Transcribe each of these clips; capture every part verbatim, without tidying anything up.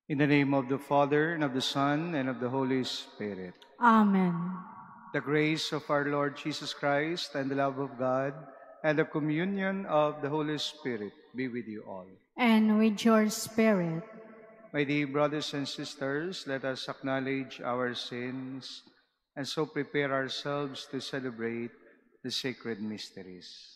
In the name of the Father, and of the Son, and of the Holy Spirit. Amen. The grace of our Lord Jesus Christ, and the love of God, and the communion of the Holy Spirit be with you all. And with your spirit. My dear brothers and sisters, let us acknowledge our sins and so prepare ourselves to celebrate the sacred mysteries.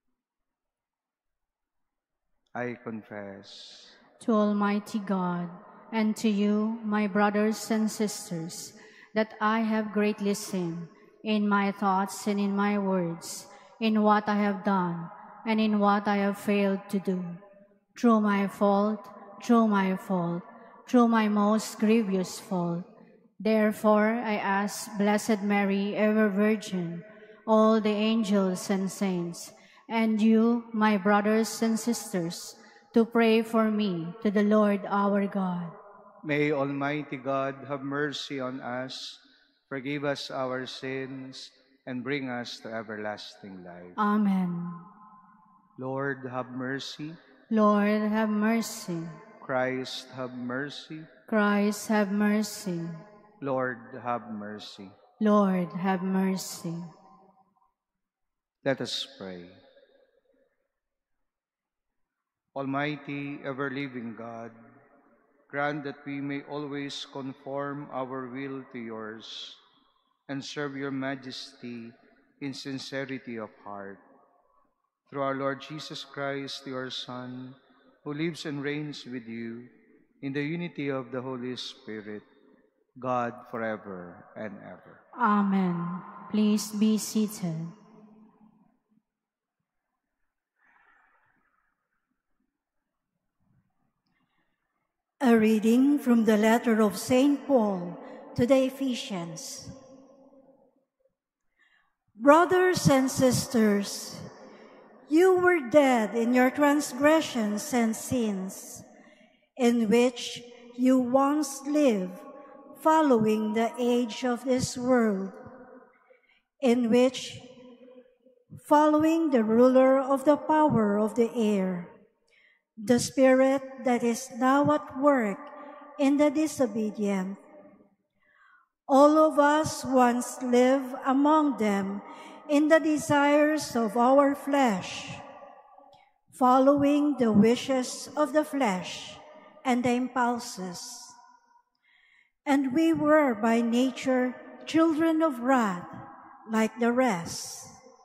I confess To Almighty God, and to you, my brothers and sisters, that I have greatly sinned in my thoughts and in my words, in what I have done and in what I have failed to do. Through my fault, through my fault, through my most grievous fault. Therefore I ask Blessed Mary, ever Virgin, all the angels and saints, and you, my brothers and sisters, to pray for me to the Lord our God. May Almighty God have mercy on us, forgive us our sins, and bring us to everlasting life. Amen. Lord, have mercy. Lord, have mercy. Christ, have mercy. Christ, have mercy. Lord, have mercy. Lord, have mercy. Let us pray. Almighty, ever-living God, grant that we may always conform our will to yours and serve your majesty in sincerity of heart. Through our Lord Jesus Christ, your Son, who lives and reigns with you in the unity of the Holy Spirit, God forever and ever. Amen. Please be seated. A reading from the letter of Saint Paul to the Ephesians. Brothers and sisters, you were dead in your transgressions and sins, in which you once lived, following the age of this world, in which, following the ruler of the power of the air, the spirit that is now at work in the disobedient. All of us once lived among them in the desires of our flesh, following the wishes of the flesh and the impulses. And we were by nature children of wrath, like the rest.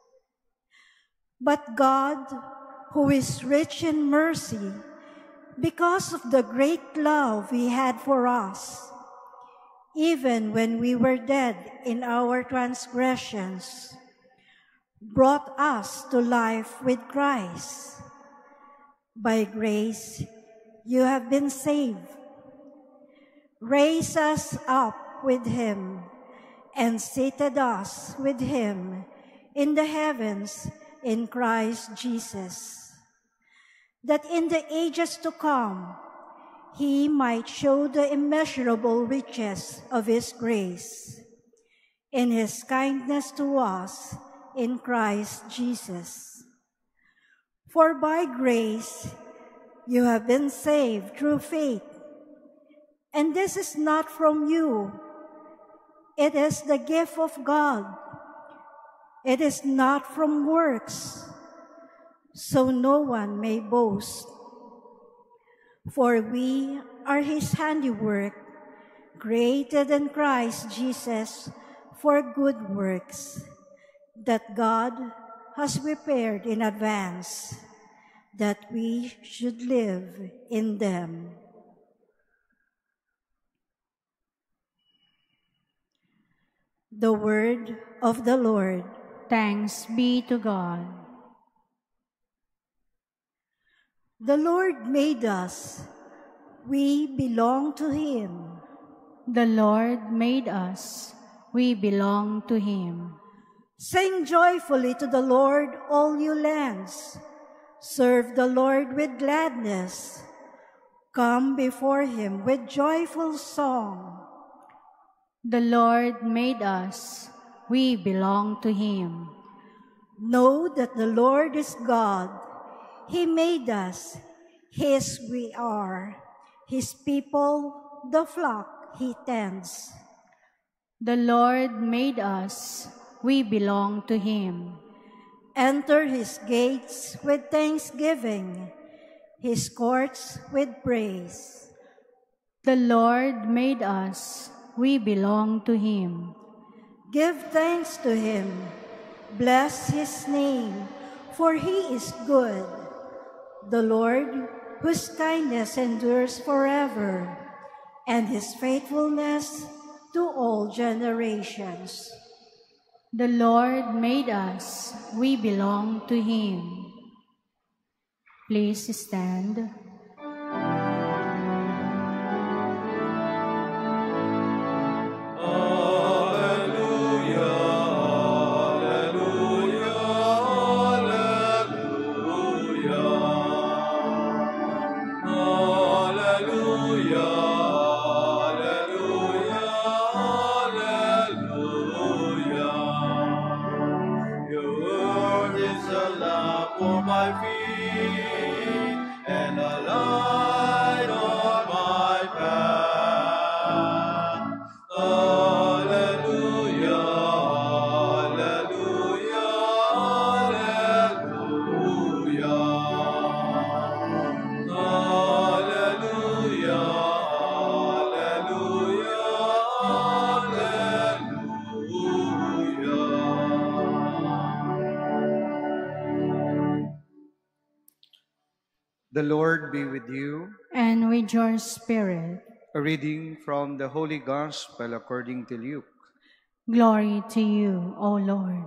But God, who is rich in mercy, because of the great love he had for us, even when we were dead in our transgressions, brought us to life with Christ. By grace you have been saved. Raise us up with him and seated us with him in the heavens in Christ Jesus, that in the ages to come he might show the immeasurable riches of his grace in his kindness to us in Christ Jesus. For by grace you have been saved through faith, and this is not from you. It is the gift of God. It is not from works, so no one may boast. For we are his handiwork, created in Christ Jesus for good works, that God has prepared in advance, that we should live in them. The word of the Lord. Thanks be to God. The Lord made us. We belong to him. The Lord made us. We belong to him. Sing joyfully to the Lord, all you lands. Serve the Lord with gladness. Come before him with joyful song. The Lord made us. We belong to him. Know that the Lord is God. He made us. His we are. his people, the flock he tends. The Lord made us, we belong to him. Enter his gates with thanksgiving, his courts with praise. The Lord made us, we belong to him. Give thanks to him, bless his name, for he is good. The Lord, whose kindness endures forever, and his faithfulness to all generations. The Lord made us, we belong to him. Please stand. The Lord be with you. And with your spirit. A reading from the Holy Gospel according to Luke. Glory to you, O Lord.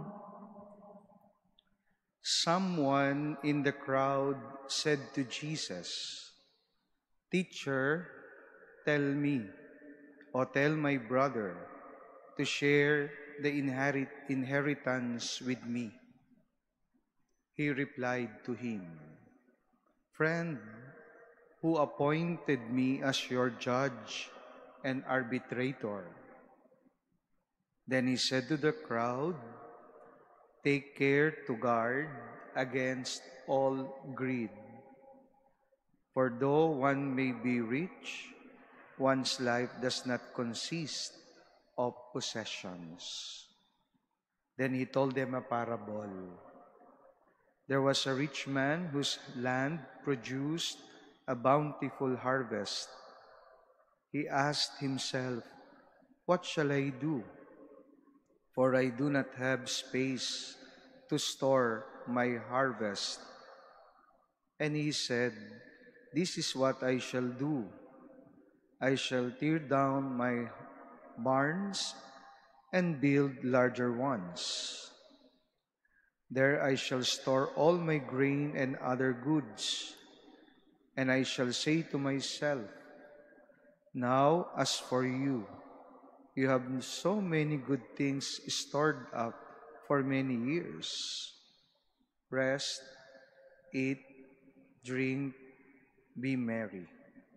Someone in the crowd said to Jesus, "Teacher, tell me, or tell my brother, to share the inherit inheritance with me." He replied to him, "Friend, who appointed me as your judge and arbitrator?" Then he said to the crowd, "Take care to guard against all greed. For though one may be rich, one's life does not consist of possessions." Then he told them a parable. There was a rich man whose land produced a bountiful harvest. He asked himself, "What shall I do? For I do not have space to store my harvest." And he said, "This is what I shall do. I shall tear down my barns and build larger ones. There I shall store all my grain and other goods. And I shall say to myself, 'Now, as for you, you have so many good things stored up for many years. Rest, eat, drink, be merry.'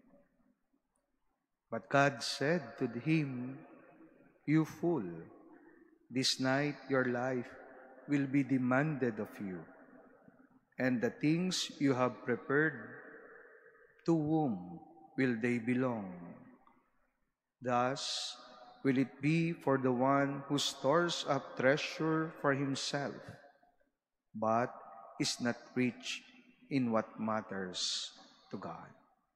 But God said to him, 'You fool, this night your life will be demanded of you, and the things you have prepared, to whom will they belong? Thus will it be for the one who stores up treasure for himself, but is not rich in what matters to God."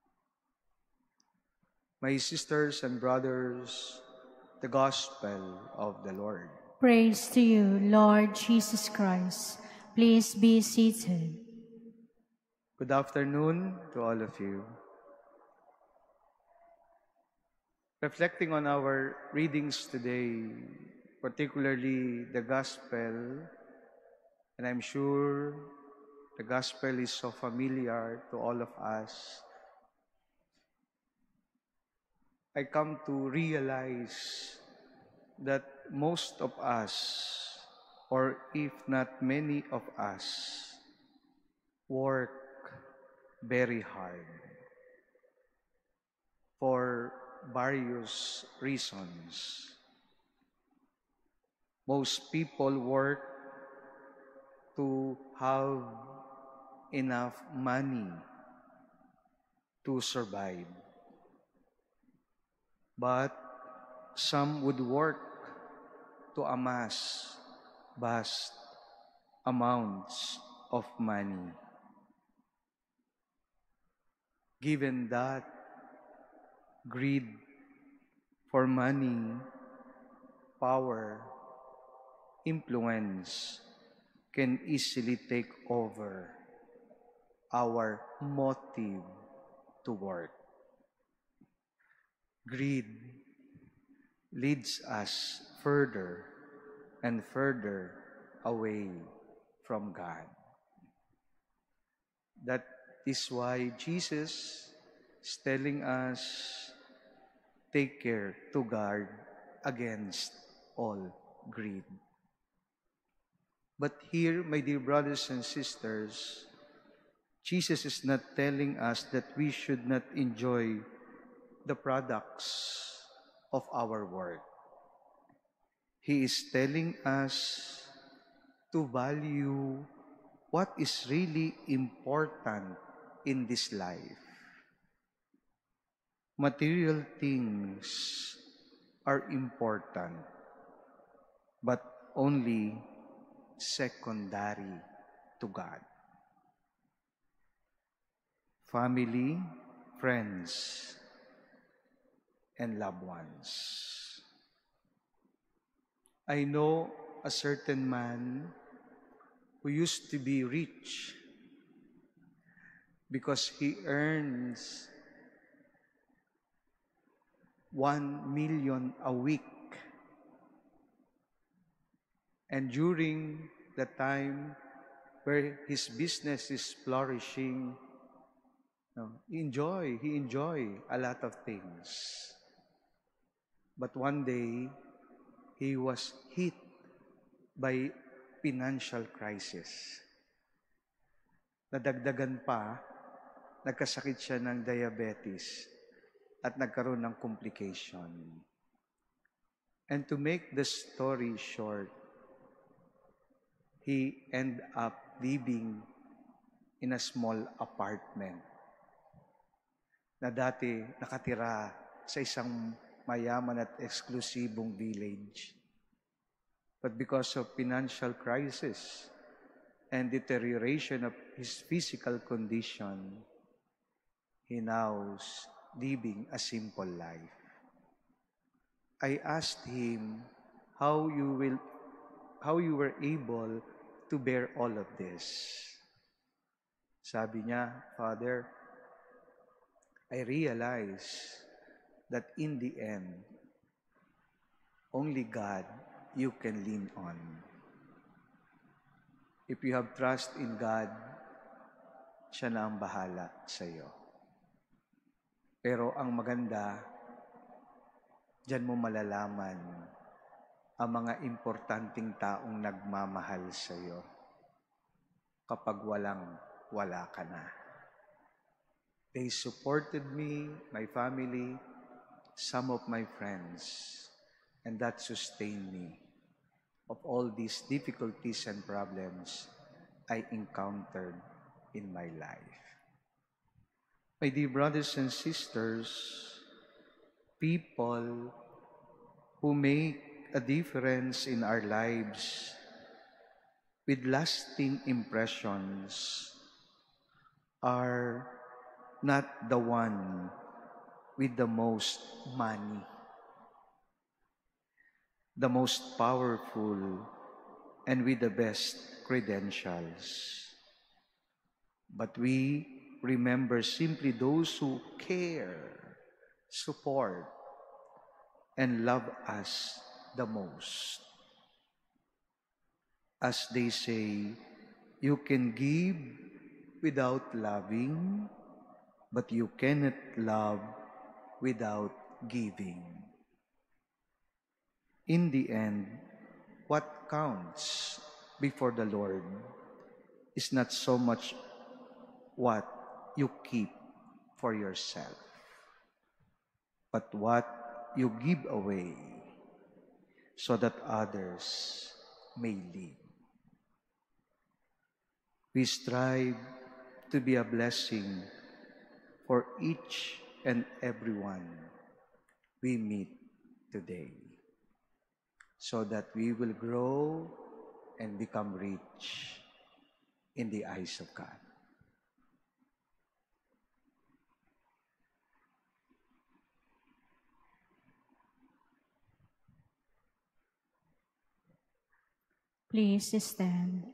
My sisters and brothers, the Gospel of the Lord. Praise to you, Lord Jesus Christ. Please be seated. Good afternoon to all of you. Reflecting on our readings today, particularly the Gospel, and I'm sure the Gospel is so familiar to all of us, I come to realize that most of us, or if not many of us, work very hard for various reasons. Most people work to have enough money to survive. but some would work to amass vast amounts of money. Given that greed for money, power, influence can easily take over our motive to work. Greed leads us further and further away from God. That is why Jesus is telling us, take care to guard against all greed. But here, my dear brothers and sisters, Jesus is not telling us that we should not enjoy the products of our work. He is telling us to value what is really important in this life. Material things are important, but only secondary to God. Family, friends, and loved ones. I know a certain man who used to be rich because he earns one million a week. And during the time where his business is flourishing, no, he enjoy, he enjoy a lot of things. But one day, he was hit by financial crisis. Nadagdagan pa, nagkasakit siya ng diabetes at nagkaroon ng complication. And to make the story short, he ended up living in a small apartment na dati nakatira sa isang mayaman at eksklusibong village. But because of financial crisis and deterioration of his physical condition, he now is living a simple life. I asked him how you will, how you were able to bear all of this. Sabi niya, Father, I realize that in the end, only God you can lean on. If you have trust in God, siya na ang bahala sa iyo. Pero ang maganda, diyan mo malalaman ang mga importanteng taong nagmamahal sa iyo kapag walang wala ka na. They supported me, my family, some of my friends, and that sustained me of all these difficulties and problems I encountered in my life. My dear brothers and sisters, people who make a difference in our lives with lasting impressions are not the one with the most money, the most powerful, and with the best credentials. But we remember simply those who care, support, and love us the most. As they say, you can give without loving, but you cannot love without giving. In the end, what counts before the Lord is not so much what you keep for yourself, but what you give away so that others may live. We strive to be a blessing for each and everyone we meet today, so that we will grow and become rich in the eyes of God. Please stand.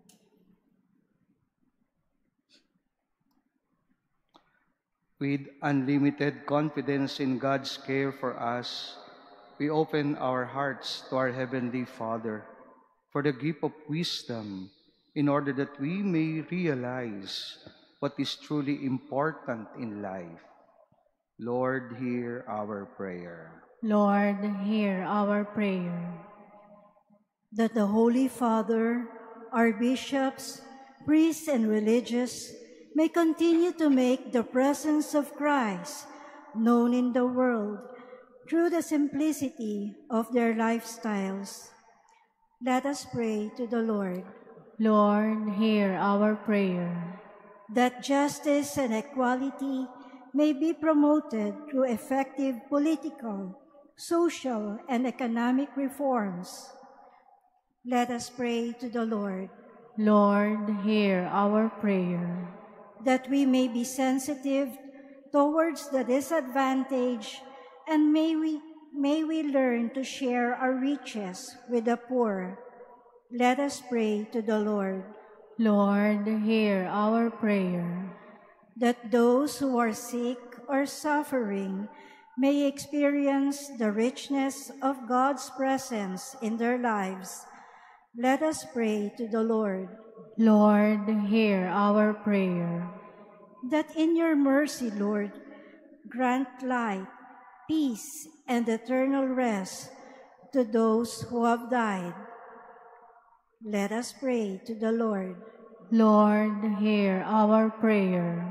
With unlimited confidence in God's care for us, we open our hearts to our Heavenly Father for the gift of wisdom, in order that we may realize what is truly important in life. Lord, hear our prayer. Lord, hear our prayer. That the Holy Father, our bishops, priests, and religious may continue to make the presence of Christ known in the world through the simplicity of their lifestyles. Let us pray to the Lord. Lord, hear our prayer. That justice and equality may be promoted through effective political, social, and economic reforms. Let us pray to the Lord. Lord, hear our prayer. That we may be sensitive towards the disadvantaged, and may we, may we learn to share our riches with the poor. Let us pray to the Lord. Lord, hear our prayer. That those who are sick or suffering may experience the richness of God's presence in their lives. Let us pray to the Lord. Lord, hear our prayer. That in your mercy, Lord, grant light, peace, and eternal rest to those who have died. Let us pray to the Lord. Lord, hear our prayer.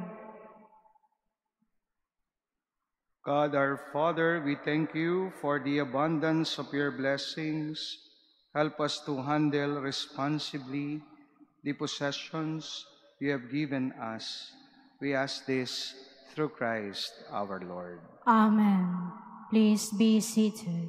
God our Father, we thank you for the abundance of your blessings. Help us to handle responsibly the possessions you have given us. We ask this through Christ our Lord. Amen. Please be seated.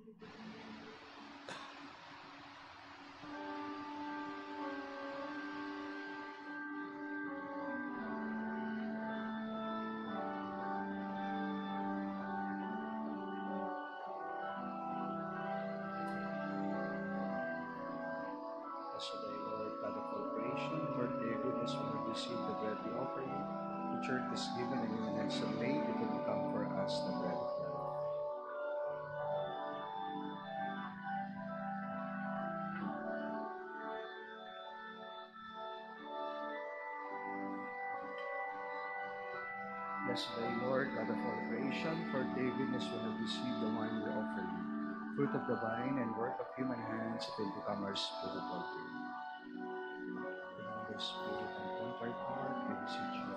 Blessed are you, Lord, God of all creation, for the goodness when we receive the bread we offer you. The church is given and human hands have made, it will become for us the bread of life. Blessed are you, Lord, God of all creation, for the goodness when we receive the wine we offer you. Fruit of the vine and work of human hands, it will become our spiritual food. The Spirit and contrite heart, we beseech you.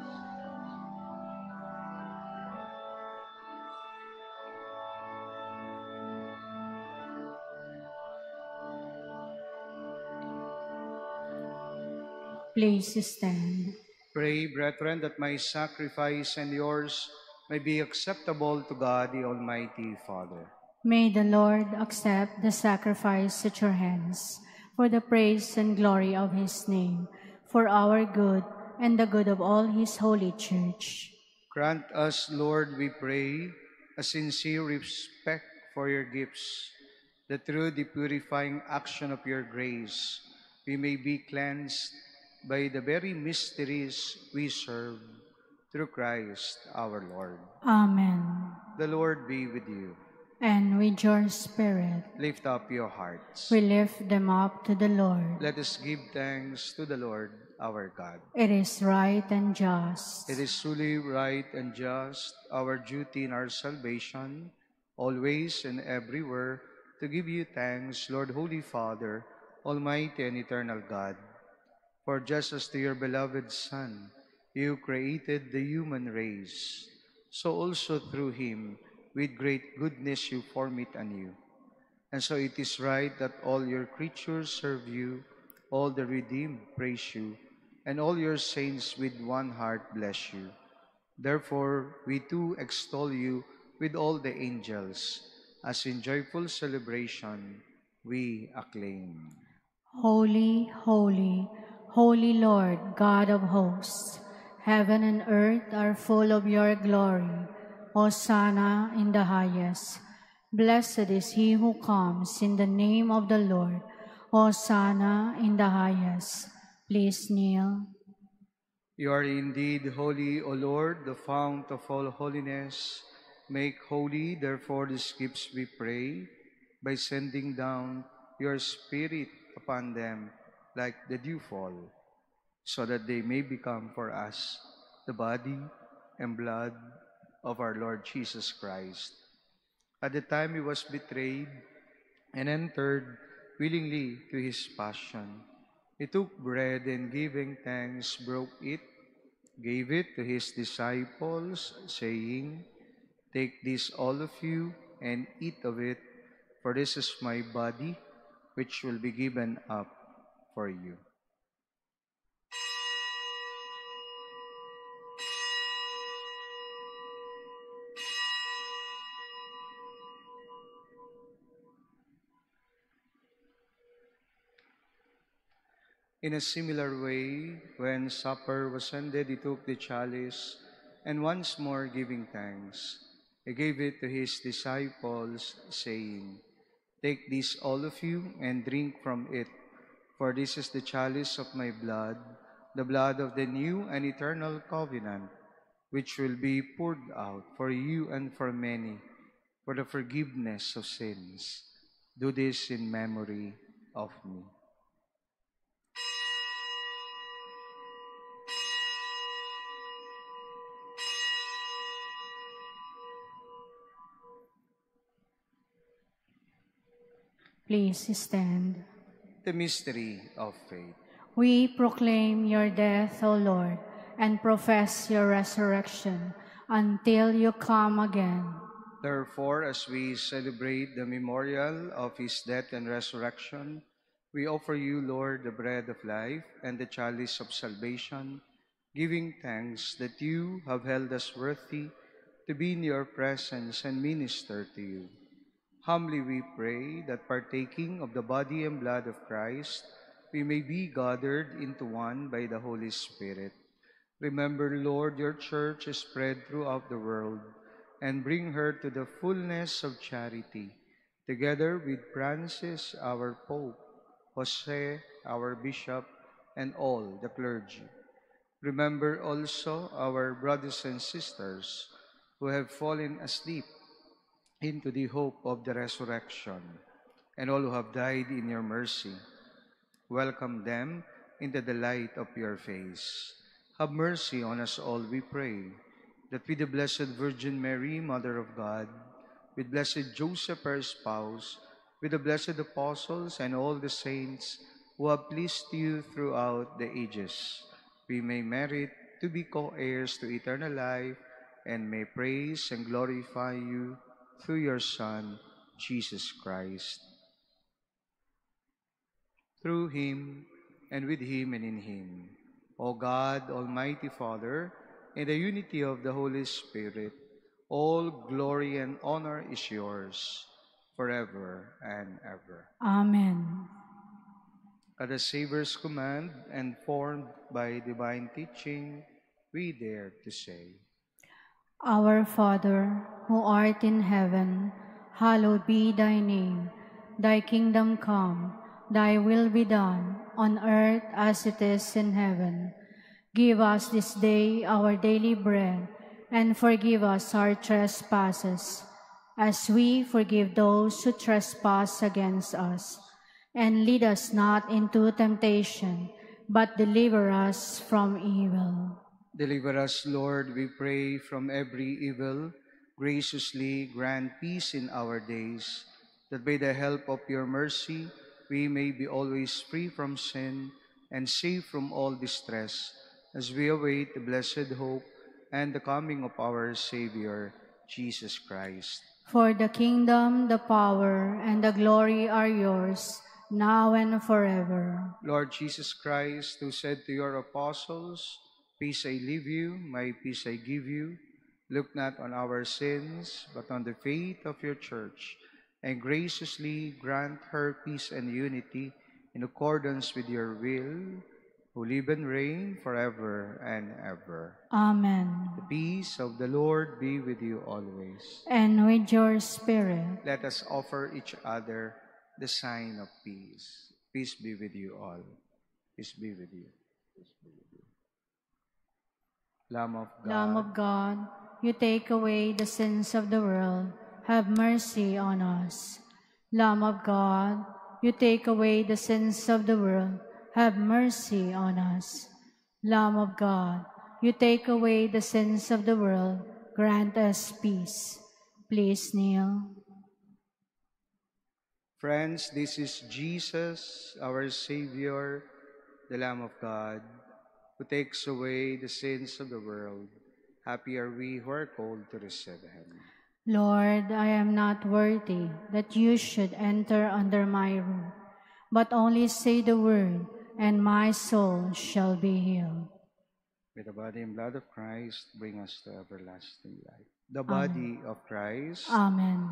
Please stand. Pray, brethren, that my sacrifice and yours may be acceptable to God, the Almighty Father. May the Lord accept the sacrifice at your hands for the praise and glory of his name, for our good and the good of all his holy church. Grant us, Lord, we pray, a sincere respect for your gifts, that through the purifying action of your grace, we may be cleansed by the very mysteries we serve, through Christ our Lord. Amen. The Lord be with you. And with your spirit, Lift up your hearts. we lift them up to the Lord. Let us give thanks to the Lord our God. It is right and just. It is truly right and just, our duty in our salvation, always and everywhere, to give you thanks, Lord, Holy Father, Almighty and eternal God. For just as to your beloved Son, you created the human race, so also through him, with great goodness you form it anew. And so it is right that all your creatures serve you, all the redeemed praise you, and all your saints with one heart bless you. Therefore, we too extol you, with all the angels, as in joyful celebration we acclaim. Holy, holy, holy Lord, God of hosts, heaven and earth are full of your glory. Hosanna in the highest. Blessed is he who comes in the name of the Lord. Hosanna in the highest. Please kneel. You are indeed holy, O Lord, the fount of all holiness. Make holy, therefore, these gifts, we pray, by sending down your Spirit upon them like the dewfall, so that they may become for us the body and blood of our Lord Jesus Christ. At the time he was betrayed and entered willingly to his passion, he took bread and giving thanks, broke it, gave it to his disciples, saying, "Take this, all of you, and eat of it, for this is my body, which will be given up for you." In a similar way, when supper was ended, he took the chalice, and once more giving thanks, he gave it to his disciples, saying, "Take this, all of you, and drink from it, for this is the chalice of my blood, the blood of the new and eternal covenant, which will be poured out for you and for many, for the forgiveness of sins. Do this in memory of me." Please stand. The mystery of faith. We proclaim your death, O Lord, and profess your resurrection until you come again. Therefore, as we celebrate the memorial of his death and resurrection, we offer you, Lord, the bread of life and the chalice of salvation, giving thanks that you have held us worthy to be in your presence and minister to you. Humbly we pray that, partaking of the body and blood of Christ, we may be gathered into one by the Holy Spirit. Remember, Lord, your church is spread throughout the world, and bring her to the fullness of charity, together with Francis, our Pope, Jose, our Bishop, and all the clergy. Remember also our brothers and sisters who have fallen asleep into the hope of the resurrection, and all who have died in your mercy. Welcome them into the light of your face. Have mercy on us all, we pray, that with the Blessed Virgin Mary, Mother of God, with Blessed Joseph, her spouse, with the blessed apostles and all the saints who have pleased you throughout the ages, we may merit to be co-heirs to eternal life, and may praise and glorify you through your Son, Jesus Christ. Through him, and with him, and in him, O God, Almighty Father, in the unity of the Holy Spirit, all glory and honor is yours, forever and ever. Amen. At the Savior's command, and formed by divine teaching, we dare to say, Our Father, who art in heaven, hallowed be thy name. Thy kingdom come, thy will be done, on earth as it is in heaven. Give us this day our daily bread, and forgive us our trespasses, as we forgive those who trespass against us. And lead us not into temptation, but deliver us from evil. Deliver us, Lord, we pray, from every evil. Graciously grant peace in our days, that by the help of your mercy we may be always free from sin and safe from all distress, as we await the blessed hope and the coming of our Savior, Jesus Christ. For the kingdom, the power, and the glory are yours, now and forever. Lord Jesus Christ, who said to your apostles, "Peace I leave you, my peace I give you," Look not on our sins, but on the faith of your church, and graciously grant her peace and unity in accordance with your will, who live and reign forever and ever. Amen. The peace of the Lord be with you always. And with your spirit. Let us offer each other the sign of peace. Peace be with you all. Peace be with you. Peace be with you. Lamb of God. Lamb of God, you take away the sins of the world. Have mercy on us. Lamb of God, you take away the sins of the world. Have mercy on us. Lamb of God, you take away the sins of the world. Grant us peace. Please kneel. Friends, this is Jesus, our Savior, the Lamb of God, who takes away the sins of the world. Happy are we who are called to receive him. Lord, I am not worthy that you should enter under my roof, but only say the word, and my soul shall be healed. May the body and blood of Christ bring us to everlasting life. The Amen. body of Christ. Amen.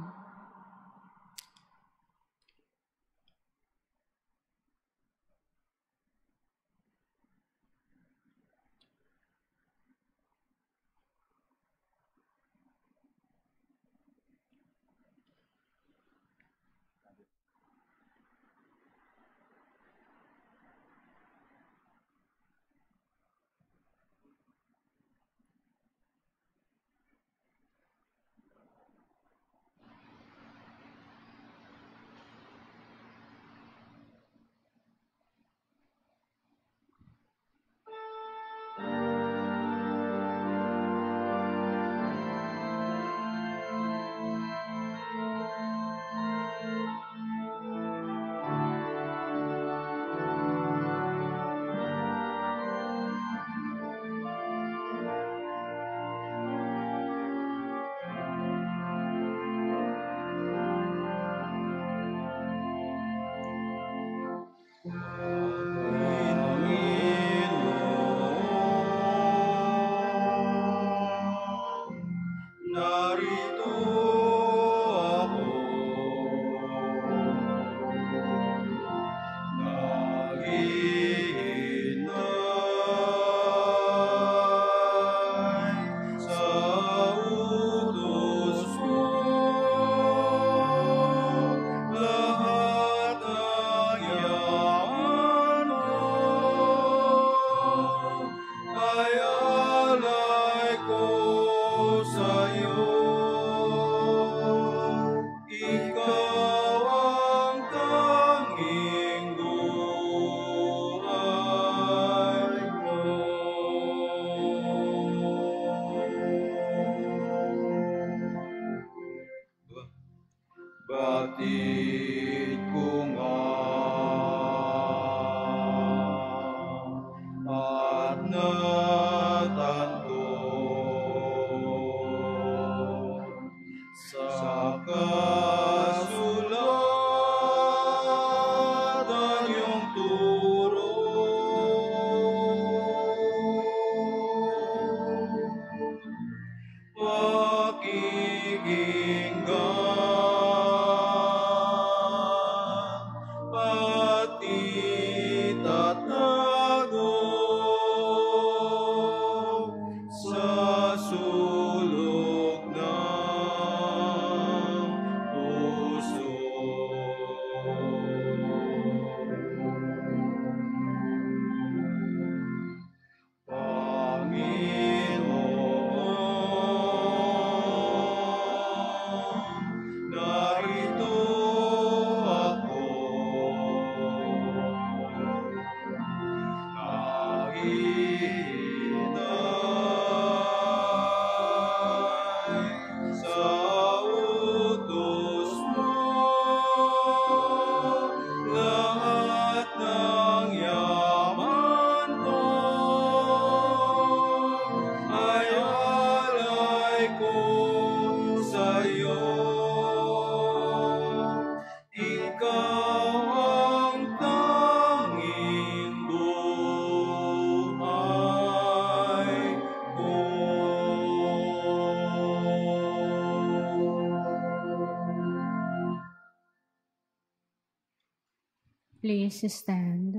Please stand.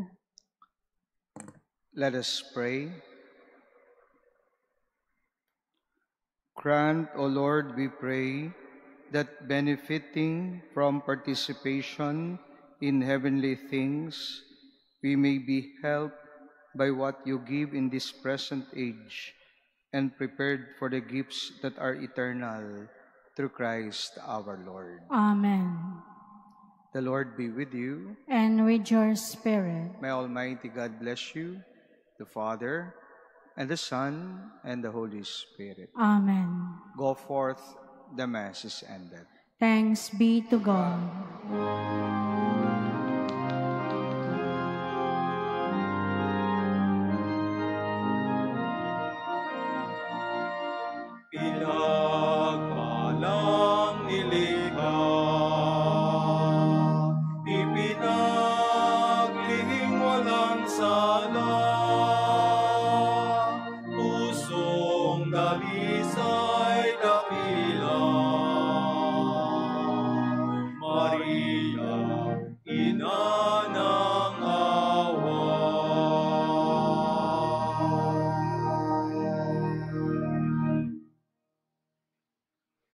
Let us pray. Grant, O Lord, we pray, that benefiting from participation in heavenly things, we may be helped by what you give in this present age and prepared for the gifts that are eternal through Christ our Lord. Amen. The Lord be with you. And with your spirit. May Almighty God bless you, the Father, and the Son, and the Holy Spirit. Amen. Go forth, the Mass is ended. Thanks be to God.